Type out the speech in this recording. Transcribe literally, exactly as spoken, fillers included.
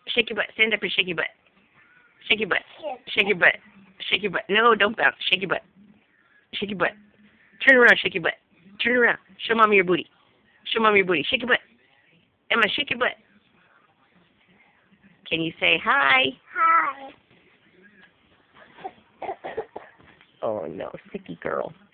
Shake your butt. Stand up and shake your butt. Shake your butt. Shake your butt. Shake your butt. No, don't bounce. Shake your butt. Shake your butt. Turn around. Shake your butt. Turn around. Show mommy your booty. Show mommy your booty. Shake your butt. Emma, shake your butt. Can you say hi? Hi. Oh no, sicky girl.